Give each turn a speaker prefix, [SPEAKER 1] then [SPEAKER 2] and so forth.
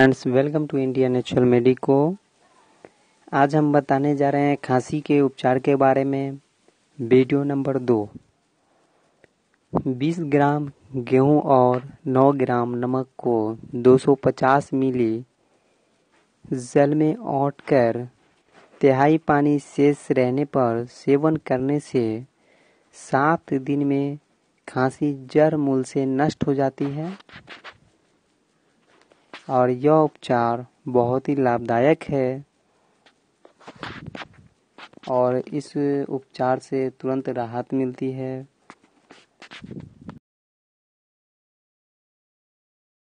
[SPEAKER 1] Friends, welcome to India natural medico. आज हम बताने जा रहे हैं खांसी के उपचार के बारे में। Video number 2। 20 ग्राम गेहूं और 9 ग्राम नमक को 250 मिली जल में औंटकर तिहाई पानी शेष रहने पर सेवन करने से 7 दिन में खांसी जड़ मूल से नष्ट हो जाती है और यह उपचार बहुत ही लाभदायक है और इस उपचार से तुरंत राहत मिलती है।